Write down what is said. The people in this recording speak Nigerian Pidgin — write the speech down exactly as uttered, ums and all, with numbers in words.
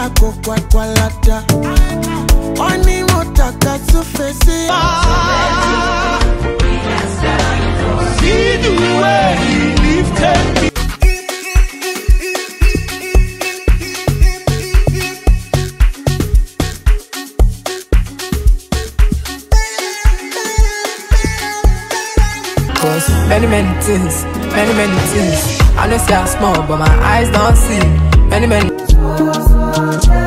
Oya go kwa kwa lata. Oni motaka sufesi. See the way he lifted me. Many, many things, many, many things. I know say I'm small, but my eyes don't see. Many, many.